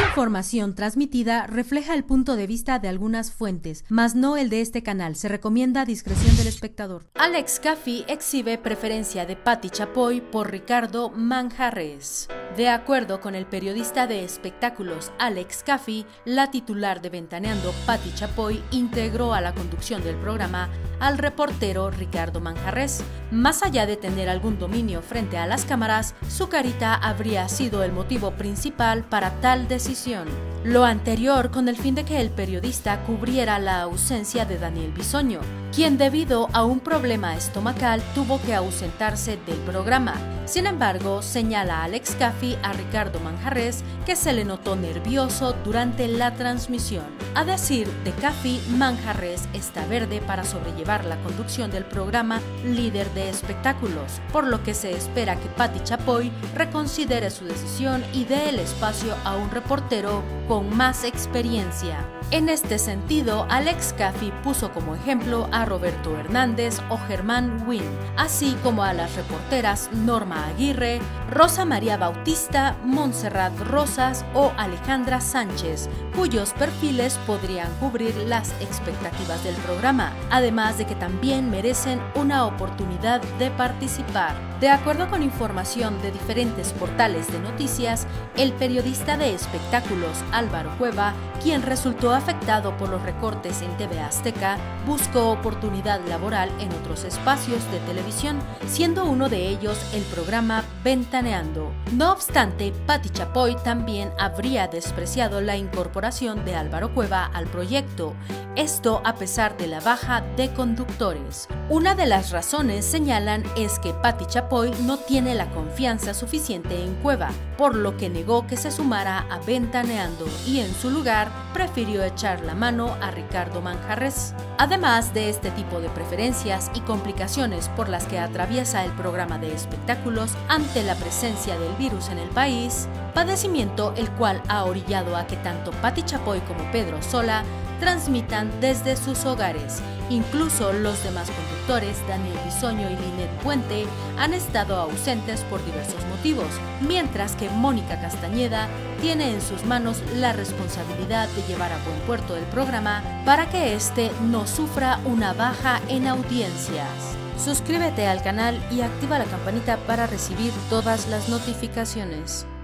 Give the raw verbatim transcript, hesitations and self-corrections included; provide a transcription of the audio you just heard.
Información transmitida refleja el punto de vista de algunas fuentes, mas no el de este canal. Se recomienda discreción del espectador. Alex Caffey exhibe preferencia de Patti Chapoy por Ricardo Manjarrés. De acuerdo con el periodista de espectáculos Alex Caffey, la titular de Ventaneando, Patti Chapoy, integró a la conducción del programa al reportero Ricardo Manjarrés. Más allá de tener algún dominio frente a las cámaras, su carita habría sido el motivo principal para tal decisión. Lo anterior con el fin de que el periodista cubriera la ausencia de Daniel Bisoño, quien debido a un problema estomacal tuvo que ausentarse del programa. Sin embargo, señala Alex Caffey a Ricardo Manjarrés que se le notó nervioso durante la transmisión. A decir de Caffey, Manjarrés está verde para sobrellevar la conducción del programa Líder de Espectáculos, por lo que se espera que Patti Chapoy reconsidere su decisión y dé el espacio a un reportero con más experiencia. En este sentido, Alex Caffey puso como ejemplo a Roberto Hernández o Germán Wynn, así como a las reporteras Norma Aguirre, Rosa María Bautista, Montserrat Rosas o Alejandra Sánchez, cuyos perfiles podrían cubrir las expectativas del programa, además de que también merecen una oportunidad de participar. De acuerdo con información de diferentes portales de noticias, el periodista de espectáculos Álvaro Cueva, quien resultó afectado por los recortes en T V Azteca, buscó oportunidad laboral en otros espacios de televisión, siendo uno de ellos el programa Ventaneando. No obstante, Patti Chapoy también habría despreciado la incorporación de Álvaro Cueva al proyecto, esto a pesar de la baja de conductores. Una de las razones, señalan, es que Patti Chapoy no tiene la confianza suficiente en Cueva, por lo que negó que se sumara a Ventaneando y en su lugar prefirió echar la mano a Ricardo Manjarrés. Además de este tipo de preferencias y complicaciones por las que atraviesa el programa de espectáculos ante la presencia del virus en el país, padecimiento el cual ha orillado a que tanto Patti Chapoy como Pedro Sola transmitan desde sus hogares. Incluso los demás conductores, Daniel Bisoño y Linet Puente, han estado ausentes por diversos motivos, mientras que Mónica Castañeda tiene en sus manos la responsabilidad de llevar a buen puerto el programa para que éste no sufra una baja en audiencias. Suscríbete al canal y activa la campanita para recibir todas las notificaciones.